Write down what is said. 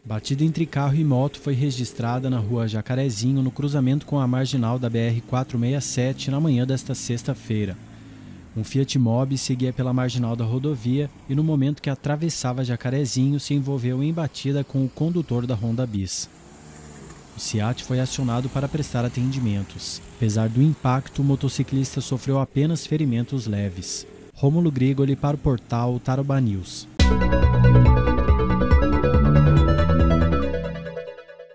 Batida entre carro e moto foi registrada na rua Jacarezinho, no cruzamento com a marginal da BR-467, na manhã desta sexta-feira. Um Fiat Mobi seguia pela marginal da rodovia e, no momento que atravessava Jacarezinho, se envolveu em batida com o condutor da Honda Bis. O SEAT foi acionado para prestar atendimentos. Apesar do impacto, o motociclista sofreu apenas ferimentos leves. Rômulo Grigoli para o portal Tarobá News.